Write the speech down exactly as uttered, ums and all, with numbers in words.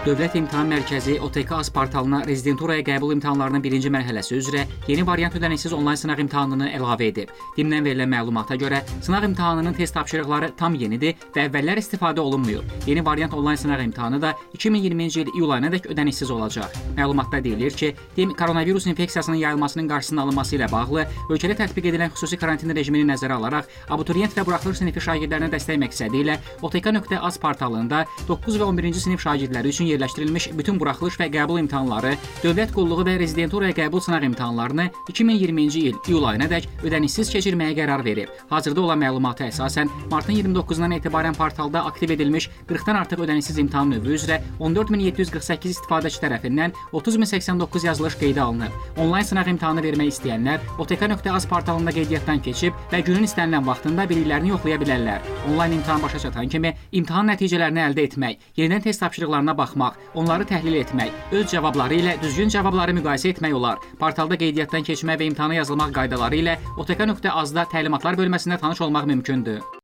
Dövlət İmtahan Mərkəzi O T K Az portalına rezidenturaya qəbul imtahanlarının birinci mərhələsi üzrə yeni variant ödənişsiz onlayn sınaq imtahanını əlavə edib. DİM-dən verilən məlumata görə sınaq imtahanının test tapşırıqları tam yenidir və əvvəllər istifadə olunmuyor. Yeni variant onlayn sınaq imtahanı da iki min iyirminci il iyul ayınadək ödənişsiz olacaq. Məlumatda deyilir ki, DİM koronavirus infeksiyasının yayılmasının qarşısının alınması ilə bağlı ölkədə tətbiq edilən xüsusi karantin rejimini nəzərə alaraq abituriyent və buraxılış sinifi şagirdlərinə dəstək məqsədi ilə O T K nöqtə Az portalında doqquz və on birinci sinif şagirdləri üçün yerləşdirilmiş bütün buraxılış və qəbul imtahanları, dövlət qulluğu və rezidenturaya qəbul sınaq imtahanlarını iki min iyirminci il iyul ayınadək ödənişsiz keçirməyə qərar verib. Hazırda olan məlumata əsasən martın iyirmi doqquzundan etibarən portalda aktiv edilmiş qırxdan artıq ödənişsiz imtahan növü üzrə on dörd min yeddi yüz qırx səkkiz istifadəçi tərəfindən otuz min səksən doqquz yazılış qeydə alınıb. Onlayn sınaq imtahanı vermək istəyənlər O T K nöqtə Az portalında qeydiyyatdan keçib və günün istənilən vaxtında biliklərini yoxlaya bilərlər. Onlayn imtahan başa çatan kimi imtahan nəticələrini əldə etmək, yenidən test tapşırıqlarına baxmaq, onları təhlil etmək, öz cavabları ilə düzgün cavabları müqayisə etmək olar. Portalda qeydiyyatdan keçmə və imtahana yazılmaq qaydaları ilə O T K nöqtə Azda təlimatlar bölməsində tanış olmaq mümkündür.